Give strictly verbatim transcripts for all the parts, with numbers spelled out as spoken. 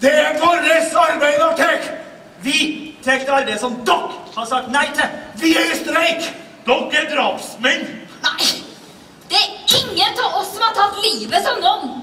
Det er vårt arbeid å tek. Vi tek det arbeid som dere har sagt nei til. Vi er i streik. Dere er drapsmenn. Nei, det er ingen av oss som har tatt livet som noen.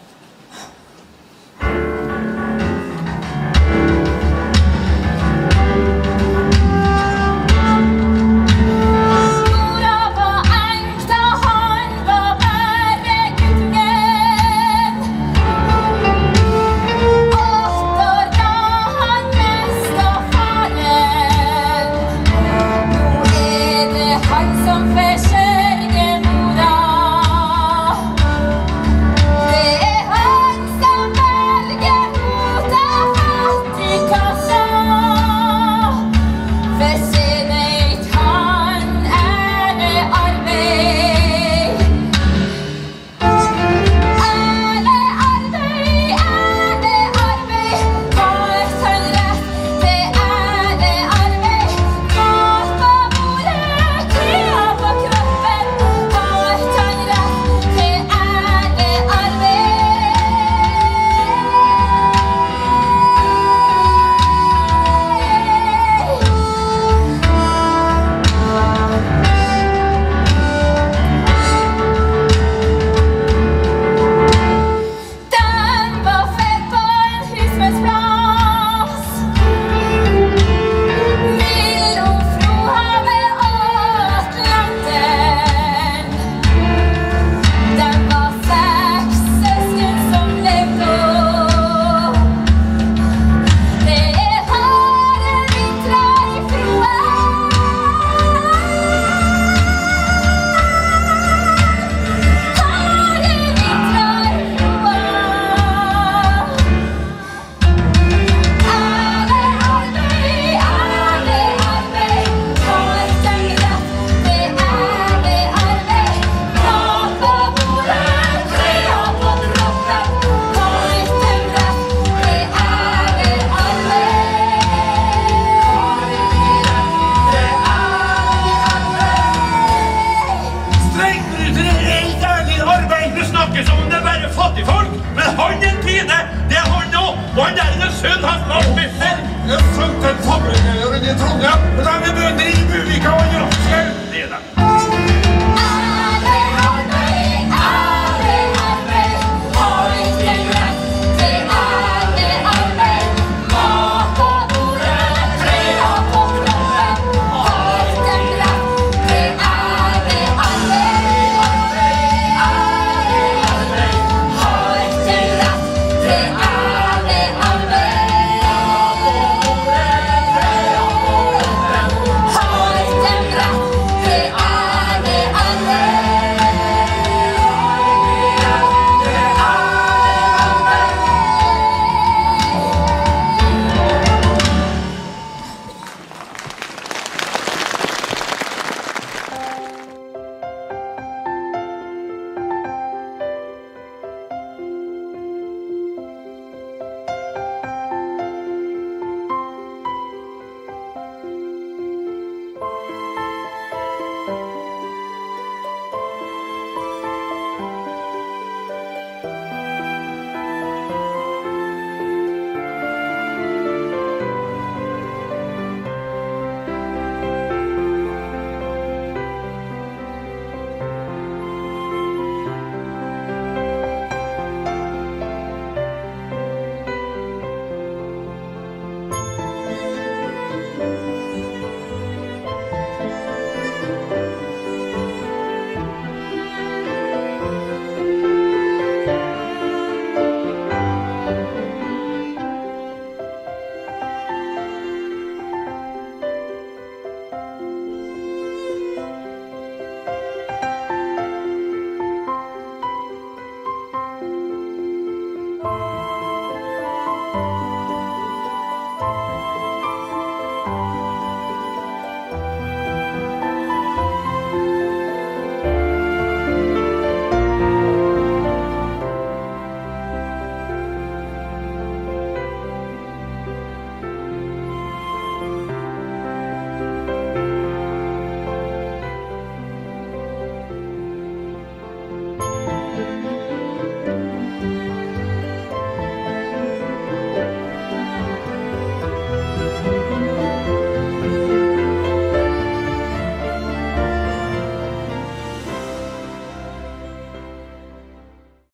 Og han der er en sønn, han slagsmester. Jeg har sønt en fabrikkeier i Trondheim, men de er bønder i Buvika og Jørgenskjell. Det er det.